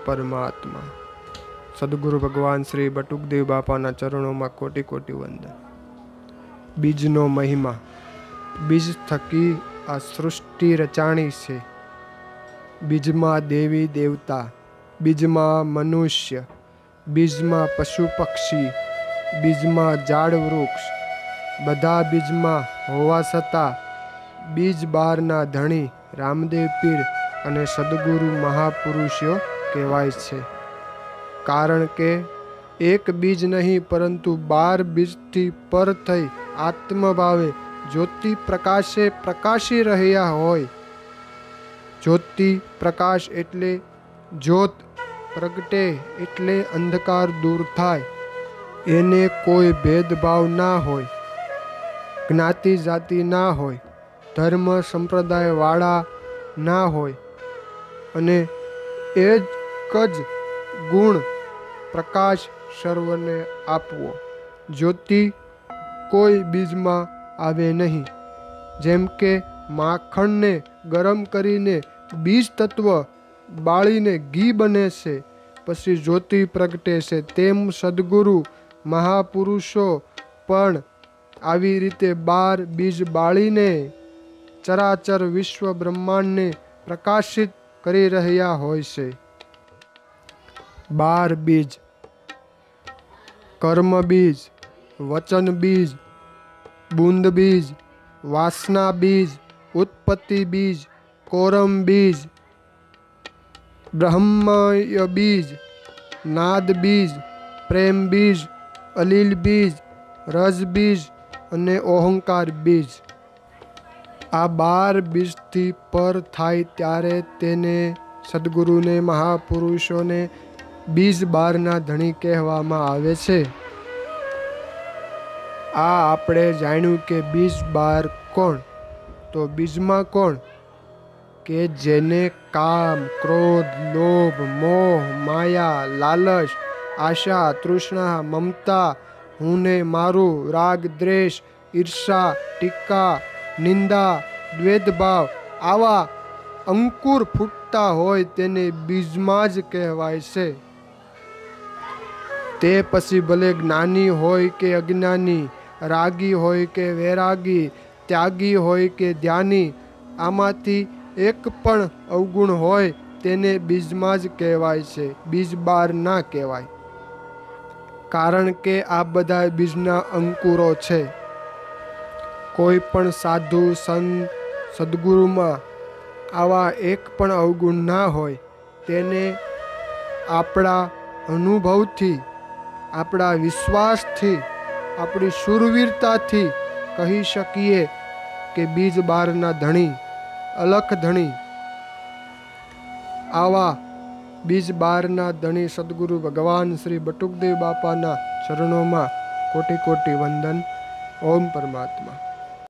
परमात्मा। सद्गुरु भगवान श्री बटुकदेव बापाना चरणों में कोटि कोटि वंदन। बीजनो महिमा। बीज थकी आ सृष्टि रचाणी छे। बीज में देवी देवता, बीज में मनुष्य, बीज में पशु पक्षी, बीज में झाड़ वृक्ष, बधा बीज में होवा छतां बीज बारना धणी रामदेव पीर अने सद्गुरु महापुरुषो कहेवाय छे। कारण के एक बीज नहीं परंतु 12 बीजथी पर थई आत्मभावे ज्योति प्रकाशे प्रकाशी रह्या होय। ज्योति प्रकाश एटले ज्योत प्रगटे एटले अंधकार दूर थाय। एने कोई भेदभाव ना होय, ज्ञाति जाति ना होय, धर्म संप्रदाय वाळा ना होय अने एक ज गुण प्रकाश सर्वने आपवो। ज्योति कोई बीज में आवे नहीं। जेम के माखण ने गरम करीने बीज तत्व बाळीने घी बने से पछी ज्योति प्रगटे से, तेम सद्गुरु महापुरुषो पण आवी रीते 12 बीज बाळीने चराचर विश्व ब्रह्मांड ने प्रकाशित करी रह्या होय छे। 12 बीज। कर्म बीज, वचन बीज, बूंद बीज, वासना बीज, उत्पत्ति बीज, कोरम बीज, ब्रह्मय बीज, नाद बीज, प्रेम बीज, अलील बीज, रज बीज अने ओहंकार बीज। आ 12 बीज थी पर थाय त्यारे तेने सद्गुरु ने महापुरुषों ने बीज बारना धणी कहेवामां आवे छे। आ आपणे जाण्युं के बीज बार कोण? तो बीजमां कोण के जेने काम, क्रोध, लोभ, मोह, माया, लालच, आशा, तृष्णा, ममता, हुने मारू, राग, द्वेष, ईर्षा, टीका, निंदा, द्वेषभाव आवा अंकुर फूटता होय तेने बीजमां ज कहेवाय छे। ते पछी भले ज्ञानी होय के अज्ञानी, रागी होय के वैरागी, त्यागी होय के ध्यानी, आमांथी एक पण अवगुण होय तेने बीजमां ज कहेवाय छे, बीज बार ना कहेवाय। कारण के आ बधा बीजना अंकुरो छे। कोई पण साधु संत सद्गुरु में आवा एक पण अवगुण ना होय तेने आपणा अनुभवथी, आपणा विश्वासथी, आपणी शूरवीरताथी कही शकीए के बीज बारना धणी, अलख धणी। आवा बीज बारना धणी सद्गुरु भगवान श्री बटुकदेव बापाना चरणों में कोटि कोटि वंदन। ओम परमात्मा।